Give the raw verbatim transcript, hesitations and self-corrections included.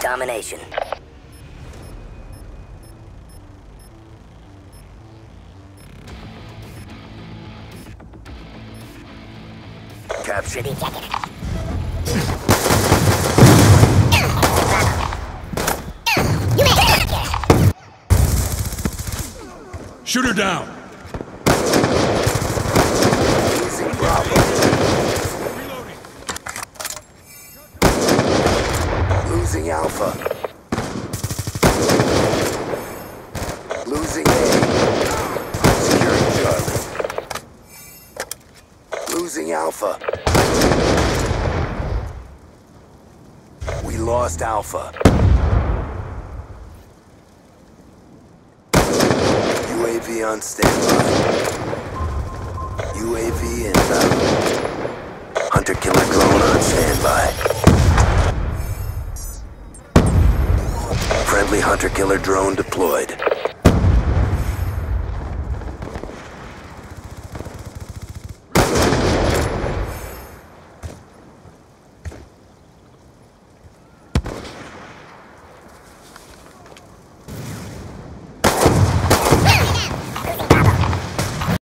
domination. Capture the objective. Shoot her down! Losing Bravo. Reloading. Losing Alpha. Losing A. Securing Charlie. Losing Alpha. We lost Alpha. U A V on standby. U A V inbound. Hunter-killer drone on standby. Friendly hunter-killer drone deployed.